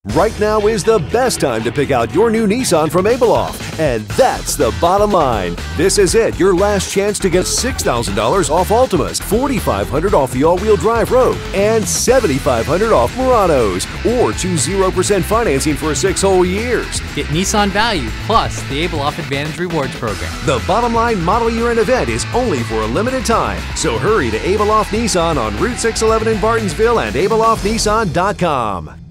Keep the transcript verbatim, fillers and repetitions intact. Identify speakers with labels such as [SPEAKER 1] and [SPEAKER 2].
[SPEAKER 1] Right now is the best time to pick out your new Nissan from Abeloff. And that's the bottom line. This is it, your last chance to get six thousand dollars off Altimas, four thousand five hundred dollars off the all-wheel drive Rogue, and seven thousand five hundred dollars off Muranos, or choose zero percent financing for six whole years.
[SPEAKER 2] Get Nissan value plus the Abeloff Advantage Rewards Program.
[SPEAKER 1] The bottom line model year-end event is only for a limited time. So hurry to Abeloff Nissan on Route six eleven in Bartonsville and Abeloff Nissan dot com.